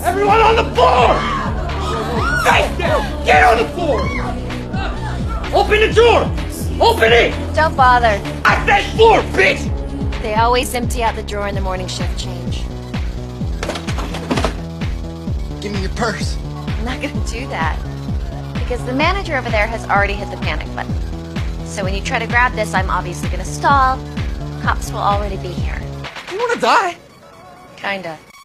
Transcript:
Everyone on the floor! Hey, get on the floor! Open the door! Open it! Don't bother. I said floor, bitch! They always empty out the drawer in the morning shift change. Give me your purse. I'm not gonna do that. Because the manager over there has already hit the panic button. So when you try to grab this, I'm obviously gonna stall. Cops will already be here. You wanna die? Kinda.